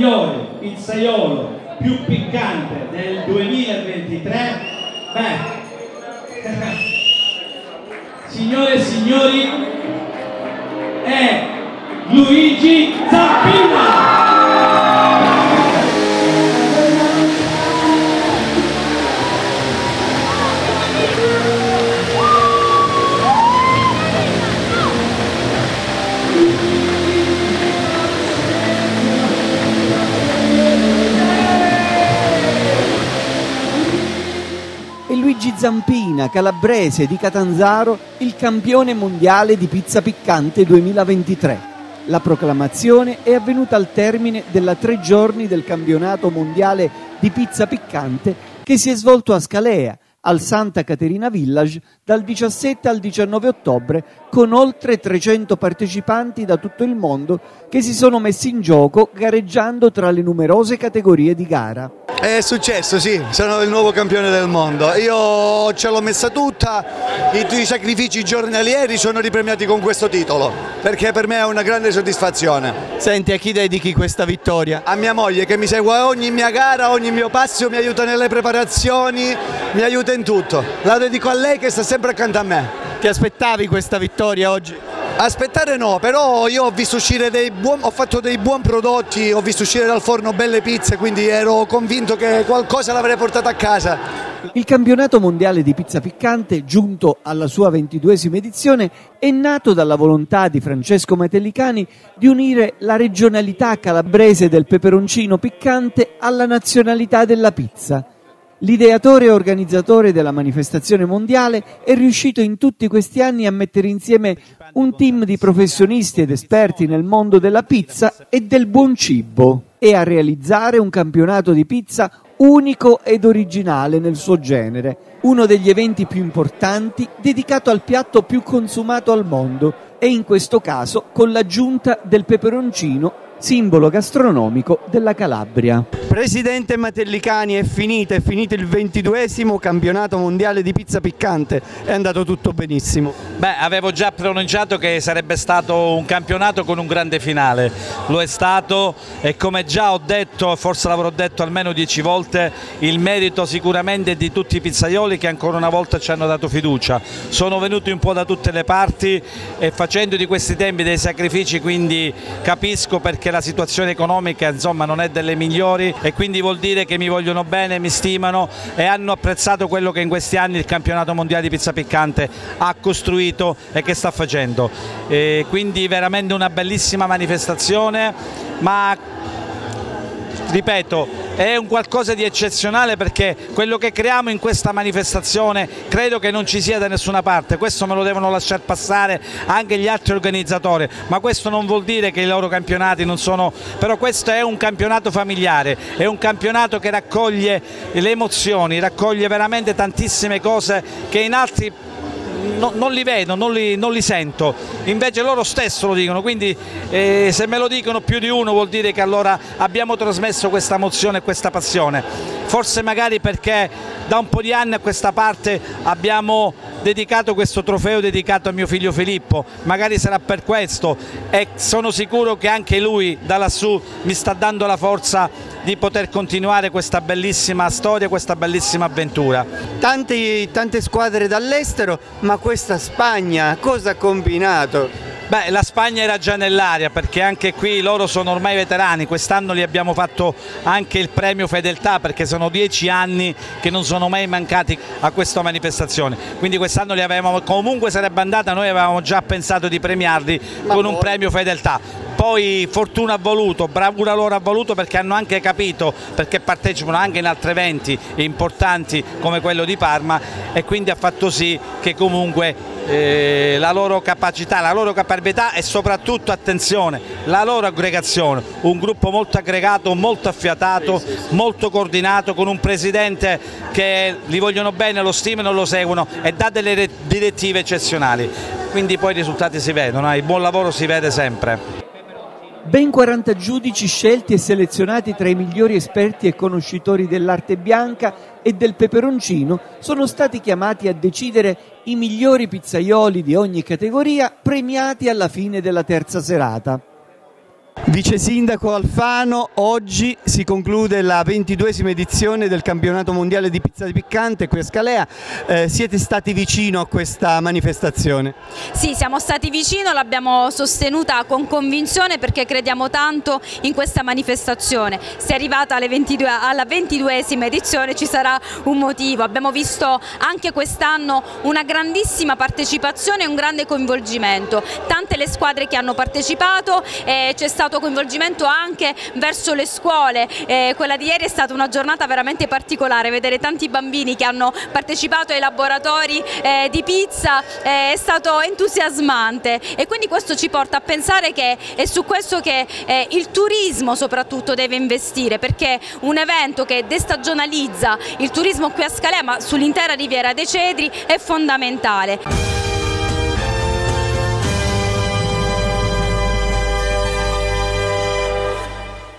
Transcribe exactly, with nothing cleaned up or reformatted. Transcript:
migliore pizzaiolo più piccante del duemilaventitré, beh, signore e signori, è Luigi Zampina! Luigi Zampina, calabrese di Catanzaro, il campione mondiale di pizza piccante duemilaventitré. La proclamazione è avvenuta al termine della tre giorni del campionato mondiale di pizza piccante che si è svolto a Scalea, al Santa Caterina Village, dal diciassette al diciannove ottobre, con oltre trecento partecipanti da tutto il mondo che si sono messi in gioco gareggiando tra le numerose categorie di gara. È successo, sì, sono il nuovo campione del mondo. Io ce l'ho messa tutta, i, i sacrifici giornalieri sono ripremiati con questo titolo, perché per me è una grande soddisfazione. Senti, a chi dedichi questa vittoria? A mia moglie che mi segue a ogni mia gara, ogni mio passo, mi aiuta nelle preparazioni, mi aiuta in tutto. La dedico a lei che sta sempre accanto a me. Ti aspettavi questa vittoria oggi? Aspettare no, però io ho visto uscire dei buon, ho fatto dei buoni prodotti, ho visto uscire dal forno belle pizze, quindi ero convinto che qualcosa l'avrei portato a casa. Il campionato mondiale di pizza piccante, giunto alla sua ventiduesima edizione, è nato dalla volontà di Francesco Metellicani di unire la regionalità calabrese del peperoncino piccante alla nazionalità della pizza. L'ideatore e organizzatore della manifestazione mondiale è riuscito in tutti questi anni a mettere insieme un team di professionisti ed esperti nel mondo della pizza e del buon cibo e a realizzare un campionato di pizza unico ed originale nel suo genere, uno degli eventi più importanti dedicato al piatto più consumato al mondo e in questo caso con l'aggiunta del peperoncino, simbolo gastronomico della Calabria. Presidente Metellicani, è finita, è finito il ventiduesimo campionato mondiale di pizza piccante, è andato tutto benissimo. Beh, avevo già pronunciato che sarebbe stato un campionato con un grande finale, lo è stato e come già ho detto, forse l'avrò detto almeno dieci volte, il merito sicuramente di tutti i pizzaioli che ancora una volta ci hanno dato fiducia. Sono venuti un po' da tutte le parti e facendo di questi tempi dei sacrifici, quindi capisco perché la situazione economica insomma non è delle migliori e quindi vuol dire che mi vogliono bene, mi stimano e hanno apprezzato quello che in questi anni il campionato mondiale di pizza piccante ha costruito e che sta facendo. E quindi veramente una bellissima manifestazione, ma ripeto, è un qualcosa di eccezionale perché quello che creiamo in questa manifestazione credo che non ci sia da nessuna parte, questo me lo devono lasciar passare anche gli altri organizzatori, ma questo non vuol dire che i loro campionati non sono, però questo è un campionato familiare, è un campionato che raccoglie le emozioni, raccoglie veramente tantissime cose che in altri No, non li vedo, non li, non li sento, invece loro stesso lo dicono, quindi eh, se me lo dicono più di uno vuol dire che allora abbiamo trasmesso questa emozione e questa passione, forse magari perché da un po' di anni a questa parte abbiamo dedicato questo trofeo dedicato a mio figlio Filippo, magari sarà per questo e sono sicuro che anche lui da lassù mi sta dando la forza di poter continuare questa bellissima storia, questa bellissima avventura. Tante, tante squadre dall'estero, ma questa Spagna cosa ha combinato? Beh, la Spagna era già nell'aria perché anche qui loro sono ormai veterani, quest'anno gli abbiamo fatto anche il premio fedeltà perché sono dieci anni che non sono mai mancati a questa manifestazione, quindi quest'anno li avevamo, comunque sarebbe andata, noi avevamo già pensato di premiarli Ma con poi... un premio fedeltà. Poi fortuna ha voluto, bravura loro ha voluto perché hanno anche capito, perché partecipano anche in altri eventi importanti come quello di Parma e quindi ha fatto sì che comunque eh, la loro capacità, la loro caparbietà e soprattutto, attenzione, la loro aggregazione, un gruppo molto aggregato, molto affiatato, sì, sì, sì. molto coordinato, con un presidente che li vogliono bene, lo stimano, lo seguono e dà delle direttive eccezionali, quindi poi i risultati si vedono, eh? Il buon lavoro si vede sempre. Ben quaranta giudici scelti e selezionati tra i migliori esperti e conoscitori dell'arte bianca e del peperoncino sono stati chiamati a decidere i migliori pizzaioli di ogni categoria premiati alla fine della terza serata. Vice Sindaco Alfano, oggi si conclude la ventiduesima edizione del campionato mondiale di pizza piccante qui a Scalea. Eh, siete stati vicino a questa manifestazione? Sì, siamo stati vicino, l'abbiamo sostenuta con convinzione perché crediamo tanto in questa manifestazione. Se è arrivata alle ventidue, alla ventiduesima edizione ci sarà un motivo. Abbiamo visto anche quest'anno una grandissima partecipazione e un grande coinvolgimento. Tante le squadre che hanno partecipato, eh, c'è stato coinvolgimento anche verso le scuole. Eh, quella di ieri è stata una giornata veramente particolare, vedere tanti bambini che hanno partecipato ai laboratori eh, di pizza eh, è stato entusiasmante, e quindi questo ci porta a pensare che è su questo che eh, il turismo soprattutto deve investire, perché un evento che destagionalizza il turismo qui a Scalea ma sull'intera Riviera dei Cedri è fondamentale.